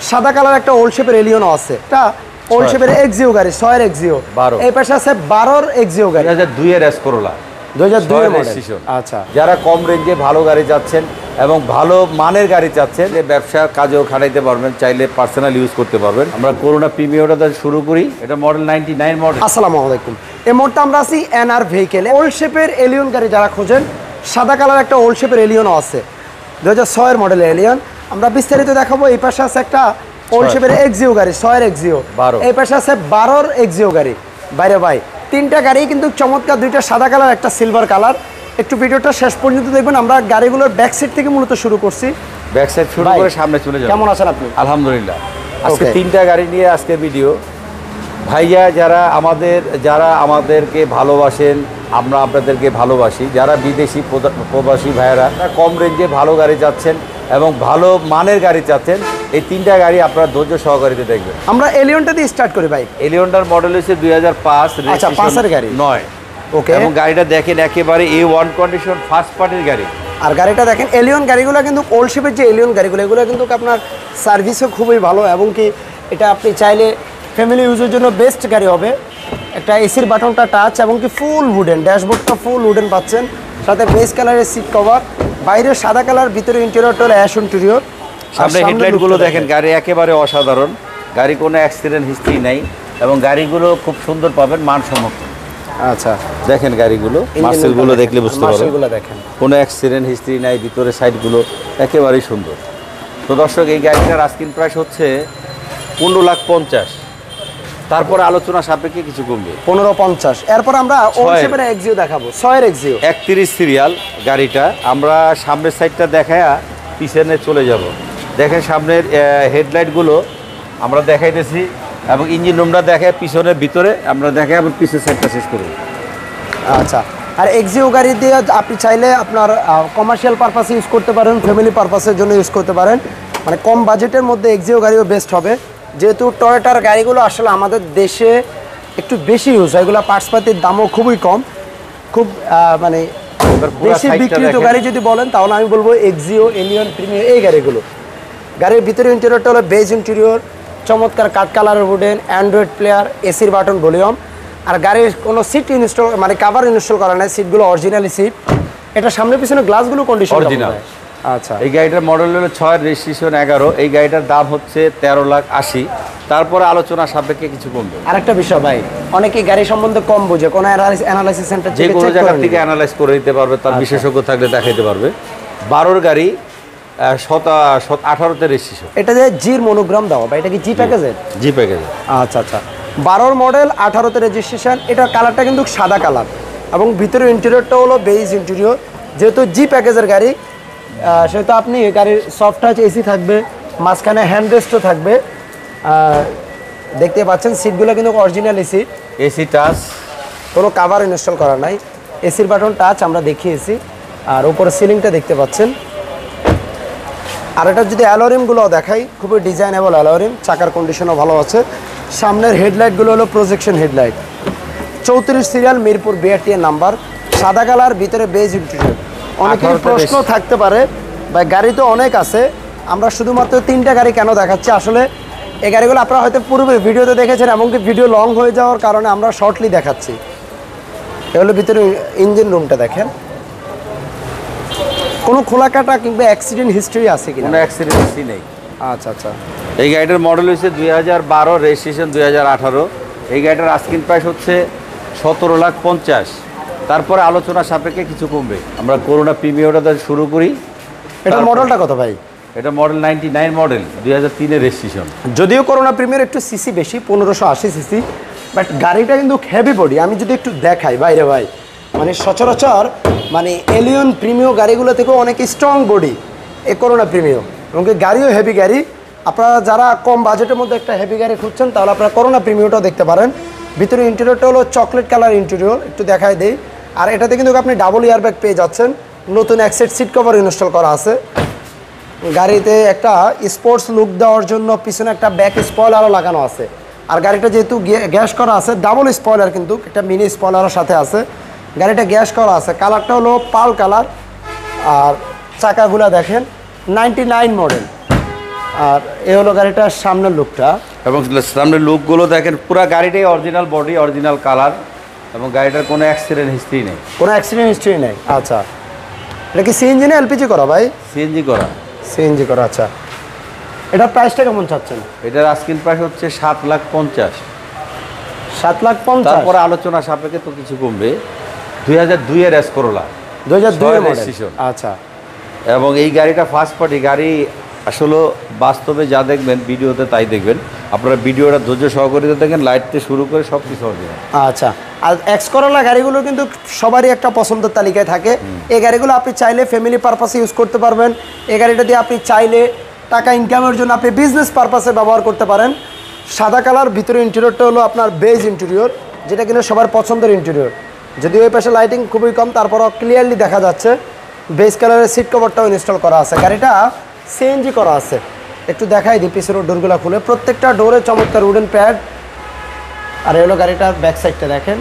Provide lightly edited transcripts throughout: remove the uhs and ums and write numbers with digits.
সাদা কালার একটা ওল্ড শেপের এলিয়নও আছে, এটা ওল্ড শেপের এক্সিও গাড়ি, 6 এর এক্সিও। এই পাশে আছে 12 এর এক্সিও গাড়ি, 2002 এর এস করোলা, 2002 এর মডেল। আচ্ছা, যারা কম রেঞ্জে ভালো গাড়ি চাচ্ছেন এবং ভালো মানের গাড়ি চাচ্ছেন, ব্যবসা কাজেও খাটাইতে পারবেন, চাইলে পার্সোনাল ইউজ করতে পারবেন। আমরা করোনা প্রিমিয়ারটা শুরু করি, এটা মডেল 99 মডেল। আসসালামু আলাইকুম। এই মুহূর্তে আমরা আছি এনআর ভেহিকেলে। ওল্ড শেপের এলিয়ন গাড়ি যারা খোঁজেন, সাদা কালার একটা ওল্ড শেপের এলিয়নও আছে, 2006 এর মডেল এলিয়ন। আমরা বিস্তারিত দেখাবো। এই পাশে আছে একটা ওল্ড শেপের এক্সিও গাড়ি, 6 এর এক্সিও। এই পাশে আছে 12 এর এক্সিও গাড়ি। বাইরে ভাই তিনটা গাড়ি কিন্তু চমৎকার, দুইটা সাদা কালার, একটা সিলভার কালার। একটু ভিডিওটা শেষ পর্যন্ত দেখবেন। আমরা গাড়িগুলোর ব্যাক সাইড থেকে মূলত শুরু করছি, ব্যাক সাইড শুরু করে সামনে চলে যাব। কেমন আছেন আপনি? আলহামদুলিল্লাহ। আজকে তিনটা গাড়ি নিয়ে আজকে ভিডিও। ভাইয়া যারা আমাদেরকে ভালোবাসেন, আমরা আপনাদেরকে ভালোবাসি। যারা বিদেশি প্রবাসী ভাইয়েরা কম রেঞ্জে ভালো গাড়ি চাচ্ছেন এবং ভালো মানের গাড়ি চাচ্ছেন, এই তিনটা গাড়ি আপনারা ধৈর্য সহকারে দেখবেন। আমরা এলিয়নটা দিয়ে স্টার্ট করি ভাই। এলিয়নটার মডেল হচ্ছে 2005, আচ্ছা 5 এর গাড়ি 9। ওকে, এবং গাড়িটা দেখেন একেবারে A1 কন্ডিশন, ফার্স্ট পার্টির গাড়ি। আর গাড়িটা দেখেন, এলিয়ন গাড়িগুলো কিন্তু ওল্ড শেপের যে এলিয়ন গাড়িগুলো, এগুলো কিন্তু আপনার সার্ভিসও খুবই ভালো, এবং কি এটা আপনি চাইলে ফ্যামিলি ইউজের জন্য বেস্ট গাড়ি হবে। একটা এসির বাটনটা টাচ, এবং কি ফুল উডেন, ড্যাশবোর্ডটা ফুল উডেন পাচ্ছেন, সাথে বেস কালারের সিট কভার, বাইরে সাদা কালার, ভিতরে ইন্টেরিয়রটা হলো অ্যাশ ইন্টেরিয়র। সামনে হেডলাইটগুলো দেখেন, গাড়ি একেবারে অসাধারণ। গাড়ি কোনো অ্যাক্সিডেন্ট হিস্ট্রি নাই, এবং গাড়িগুলো খুব সুন্দর পাবেন, মানসম্মত। আচ্ছা দেখেন গাড়িগুলো, মার্সেলগুলো দেখলে বুঝতে পারবেন দেখেন কোনো অ্যাক্সিডেন্ট হিস্ট্রি নাই, ভিতরে সাইডগুলো একেবারেই সুন্দর। তো দর্শক, এই গাড়িটার আস্কিং প্রাইস হচ্ছে 15,50,000। তারপরে আলোচনা সাপেক্ষে কিছু কমবে, 15,50,000। এরপর আমরা ওল্ড শেপের এক্সিও দেখাবো, 6 এর এক্সিও, 31 সিরিয়াল গাড়িটা। আমরা সামনের সাইডটা দেখায়া পিছনে চলে যাব। দেখেন সামনের হেডলাইটগুলো আমরা দেখাইতেছি, এবং ইঞ্জিন রুমটা দেখে পিছনের ভিতরে আমরা দেখে, এবং পিছনের সাইডটা শেষ করব। আচ্ছা, আর এক্সিও গাড়ি দিয়ে আপনি চাইলে আপনার কমার্শিয়াল পারপাসে ইউজ করতে পারেন, ফ্যামিলি পারপাসের জন্য ইউজ করতে পারেন। মানে কম বাজেটের মধ্যে এক্সিও গাড়িও বেস্ট হবে, যেহেতু টয়োটার গাড়িগুলো আসলে আমাদের দেশে একটু বেশি ইউজ হয়, এগুলো পার্টসপাতির দামও খুবই কম, খুব মানে বেশি বিক্রিত গাড়ি যদি বলেন, তাহলে আমি বলবো এক্সিও, এলিয়ন, প্রিমিয়ার, এই গাড়িগুলো। গাড়ির ভিতরে ইন্টেরিয়রটা হলো বেজ ইন্টেরিয়র, চমৎকার কাঠ কালারের উডেন, অ্যান্ড্রয়েড প্লেয়ার, এসির বাটন, ভলিউম। আর গাড়ির কোনো সিট ইনস্টল, মানে কাভার ইনস্টল করা নাই, সিটগুলো অরিজিনালি সিট। এটা সামনে পিছনে গ্লাসগুলো কন্ডিশন অরিজিনাল। আচ্ছা, এই গাড়িটার মডেল হলো 6, রেজিস্ট্রেশন 11। এই গাড়িটার দাম হচ্ছে 13,80,000। তারপরে আলোচনা সাপেক্ষে কিছু কমবে। আরেকটা বিষয় ভাই, অনেকে গাড়ি সম্বন্ধে কম বোঝে, কোনো অ্যানালাইসিস সেন্টার যে কোনো জায়গা থেকে অ্যানালাইজ করে দিতে পারবে, তার বিশেষজ্ঞ থাকলে দেখাইতে পারবে। 12 গাড়ি 18তে রেজিস্ট্রেশন। এটা যে জির মনোগ্রাম দেওয়া, বা এটা কি জি প্যাকেজের? জি প্যাকেজের। আচ্ছা আচ্ছা, 12 মডেল, 18তে রেজিস্ট্রেশন। এটার কালারটা কিন্তু সাদা কালার, এবং ভিতরে ইন্টেরিয়রটা হলো বেজ ইন্টেরিয়র। যেহেতু জি প্যাকেজের গাড়ি, সেহেতু আপনি গাড়ির সফট টাচ এসি থাকবে, মাঝখানে হ্যান্ড রেস্টও থাকবে। দেখতে পাচ্ছেন সিটগুলো কিন্তু অরিজিনাল এসি, এসি টাচ, কোনো কাভার ইনস্টল করা নাই। এসির বাটন টাচ আমরা দেখিয়েছি। আর উপরে সিলিংটা দেখতে পাচ্ছেন। আর এটা যদি অ্যালোরিমগুলো দেখাই, খুবই ডিজাইনেবল অ্যালোরিম, চাকার কন্ডিশনও ভালো আছে। সামনের হেডলাইটগুলো হলো projection headlight, 34 serial, Mirpur BRT number, সাদা কালার, ভিতরে বেজ ইন্টেরিয়র। অনেকের প্রশ্ন থাকতে পারে ভাই, গাড়ি তো অনেক আছে, আমরা শুধুমাত্র 3টা গাড়ি কেন দেখাচ্ছি? আসলে এই গাড়িগুলো আপনারা হয়তো পূর্বের ভিডিওতে দেখেছেন, এমনকি ভিডিও লং হয়ে যাওয়ার কারণে আমরা শর্টলি দেখাচ্ছি। এগুলো ভিতরে ইঞ্জিন রুমটা দেখেন, কোনো খোলা কাটা কিংবা অ্যাক্সিডেন্ট হিস্ট্রি আছে কিনা? কোনো অ্যাক্সিডেন্ট হিস্ট্রি নেই। আচ্ছা আচ্ছা। এই গাড়িটার মডেল হচ্ছে 2012, রেজিস্ট্রেশন 2018। এই গাড়িটার আস্কিং প্রাইস হচ্ছে 17,50,000। তারপরে আলোচনা সাপেক্ষে কিছু কমবে। আমরা করোনা প্রিমিয়ারটা শুরু করি। এটা মডেলটা কত ভাই? এটা মডেল 99 মডেল, 2003 রেজিস্ট্রেশন। যদিও করোনা প্রিমিয়ার একটু সিসি বেশি, 1580 সিসি, বাট গাড়িটা কিন্তু হেভি বডি। আমি যদি একটু দেখাই বাইরে ভাই, মানে সচরাচর মানে এলিয়ন প্রিমিয়ার গাড়িগুলো থেকেও অনেক স্ট্রং বডি এই করোনা প্রিমিয়ার, এবং গাড়িও হেভি গাড়ি। আপনারা যারা কম বাজেটের মধ্যে একটা হেভি গাড়ি খুঁজছেন, তাহলে আপনারা করোনা প্রিমিয়ারটাও দেখতে পারেন। ভিতরে ইন্টেরিয়রটা হলো চকলেট কালার ইন্টেরিয়র, একটু দেখাই দেই। আর এটাতে কিন্তু আপনি ডাবল এয়ারব্যাগ পেয়ে যাচ্ছেন, নতুন একসেট সিট কভার ইনস্টল করা আছে। গাড়িতে একটা স্পোর্টস লুক দেওয়ার জন্য পিছনে একটা ব্যাক স্পয়লারও লাগানো আছে। আর গাড়িটা যেহেতু গ্যাস করা আছে, ডাবল স্পয়লার কিন্তু একটা মিনি স্পয়লারের সাথে আছে। গাড়িটা গ্যাস করা আছে, কালারটা হলো পাল কালার। আর চাকাগুলো দেখেন 99 মডেল, আর এ হলো গাড়িটার সামনের লুকটা। এবং সামনের লুকগুলো দেখেন, পুরো গাড়িটাই অরিজিনাল বডি, অরিজিনাল কালার, এবং গাড়িটার কোনো অ্যাক্সিডেন্ট হিস্ট্রি নেই। কোনো অ্যাক্সিডেন্ট হিস্ট্রি নেই। আচ্ছা, এটা কি সিএনজি না এলপিজি করা ভাই? সিএনজি করা। সিএনজি করা। আচ্ছা, এটার প্রাইসটা কেমন চাচ্ছেন? এটার আস্কিং প্রাইস হচ্ছে 7,50,000। 7,50,000। তারপরে আলোচনা সাপেক্ষে তো কিছু কমবে। 2002 এর এস করোলা, 2002 এর মডেল। রেজিস্ট্রেশন। আচ্ছা, এবং এই গাড়িটা ফার্স্ট পার্টি গাড়ি। আসলে বাস্তবে যা দেখবেন ভিডিওতে তাই দেখবেন। আপনারা ভিডিওটা ধৈর্য সহকারে দেখেন, লাইটতে শুরু করে সব কিছু অরিজিনাল। আচ্ছা। আর এক্স করোলা গাড়িগুলো কিন্তু সবারই একটা পছন্দের তালিকায় থাকে। এই গাড়িগুলো আপনি চাইলে ফ্যামিলি পারপাসে ইউজ করতে পারবেন। এই গাড়িটা দিয়ে আপনি চাইলে টাকা ইনকামের জন্য আপনি বিজনেস পারপাসে ব্যবহার করতে পারেন। সাদা কালার, ভিতরে ইন্টেরিয়রটা হলো আপনার বেজ ইন্টেরিয়র, যেটা কিনা সবার পছন্দের ইন্টেরিয়র। যদিও ওই পাশে লাইটিং খুবই কম, তারপরও ক্লিয়ারলি দেখা যাচ্ছে। বেজ কালারের সিট কভারটাও ইনস্টল করা আছে। গাড়িটা সিএনজি করা আছে। একটু দেখাই দিই পিছনের ডোরগুলো খুলে। প্রত্যেকটা ডোরে চমৎকার উডেন প্যাড। আর এগুলো গাড়িটার ব্যাক সাইডটা দেখেন,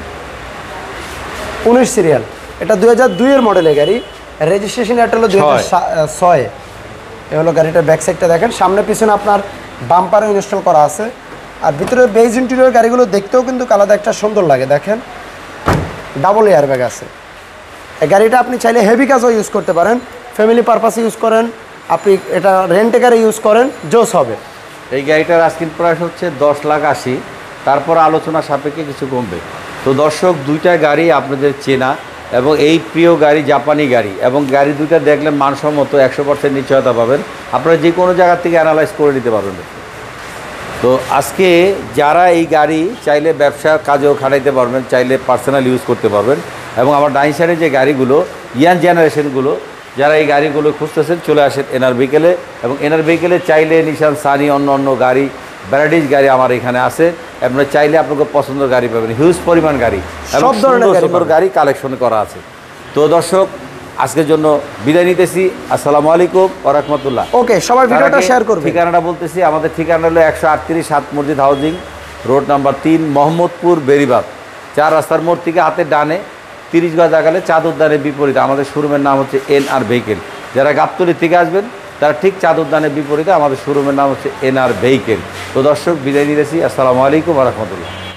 19 সিরিয়াল। এটা 2002 এর মডেলের গাড়ি। রেজিস্ট্রেশন এটা হলো 2006। এ হলো গাড়িটার ব্যাক সাইডটা দেখেন। সামনে পিছনে আপনার বাম্পারও ইনস্টল করা আছে। আর ভিতরে বেজ ইন্টেরিয়র গাড়িগুলো দেখতেও কিন্তু আলাদা একটা সুন্দর লাগে। দেখেন, ডাবল এয়ার ব্যাগ আছে। এই গাড়িটা আপনি চাইলে হেভি কাজও ইউজ করতে পারেন, ফ্যামিলি পারপাসে ইউজ করেন, আপনি এটা রেন্টে গাড়ি ইউজ করেন, জোস হবে। এই গাড়িটার আস্কিং প্রাইস হচ্ছে 10,80,000। তারপর আলোচনা সাপেক্ষে কিছু কমবে। তো দর্শক, দুইটা গাড়ি আপনাদের চেনা এবং এই প্রিয় গাড়ি জাপানি গাড়ি, এবং গাড়ি দুইটা দেখলে মানসম্মত 100% নিশ্চয়তা পাবেন। আপনারা যে কোনো জায়গা থেকে অ্যানালাইজ করে নিতে পারবেন। তো আজকে যারা এই গাড়ি চাইলে ব্যবসার কাজেও খাটাইতে পারবেন, চাইলে পার্সোনাল ইউজ করতে পারবেন। এবং আমার ডাইন সাইডে যে গাড়িগুলো, ইয়াং জেনারেশনগুলো যারা এই গাড়িগুলো খুঁজতেছেন, চলে আসেন এনআর ভেহিকেলে। এবং এনআর ভেহিকেলে চাইলে নিশান সানি, অন্য অন্য গাড়ি, ভ্যারাইটিস গাড়ি আমার এখানে আছে। আপনারা চাইলে আপনাকে পছন্দের গাড়ি পাবেন, হিউজ পরিমাণ গাড়ি, এবং সব ধরনের সুন্দর সুন্দর গাড়ি কালেকশন করা আছে। তো দর্শক, আজকের জন্য বিদায় নিতেছি। আসসালামু আলাইকুম ওয়া রাহমাতুল্লাহ। ওকে, সবাই ভিডিওটা শেয়ার করবেন। ঠিকানাটা বলতেছি, আমাদের ঠিকানা হলো 138 Sat Masjid housing, road number 3, Mohammadpur, Beribag. 4 রাস্তার মোড় থেকে হাতের ডানে 30 গজ আগালে চাঁদুদ্দানের বিপরীতে আমাদের শোরুমের নাম হচ্ছে এনআর ভেহিকেল। যারা গাবতলী থেকে আসবেন তারা ঠিক চাঁদুদ্দানের বিপরীতে আমাদের শোরুমের নাম হচ্ছে এনআর ভেহিকেল। তো দর্শক, বিদায় নিতেছি। আসসালামু আলাইকুম ওয়া রাহমাতুল্লাহ।